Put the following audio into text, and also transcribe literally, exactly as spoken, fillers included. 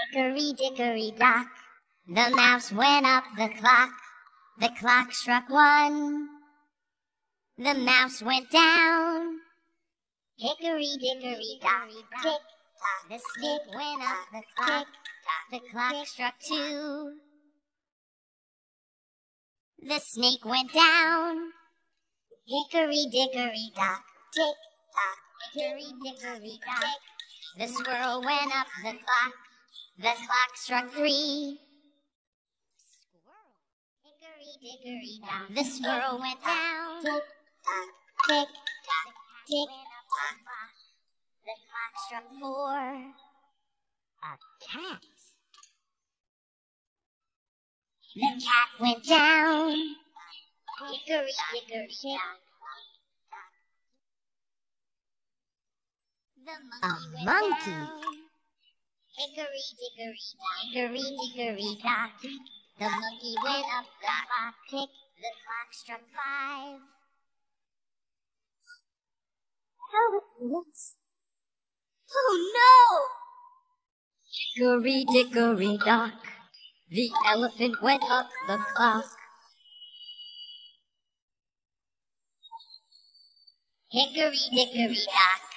Hickory, dickory, dock, the mouse went up the clock. The clock struck one, the mouse went down. Hickory, dickory, dock, tick, the snake went up the clock. The clock struck two, the snake went down. Hickory, dickory, dock, tick, hickory, dickory, dock, the squirrel went up the clock. The clock struck three. Hickory, dickory, dock, the squirrel went down. Tick, tock, tick, tock, tick, tock. The clock struck four. A cat. The cat went down. Hickory, dickory, dock. The monkey A went monkey. down. Hickory, dickory, dock. Hickory, dickory, dock. The monkey went up the clock. Tick, the clock struck five. Elephants. Oh no! Hickory dickory dock, the elephant went up the clock. Hickory, dickory, dock.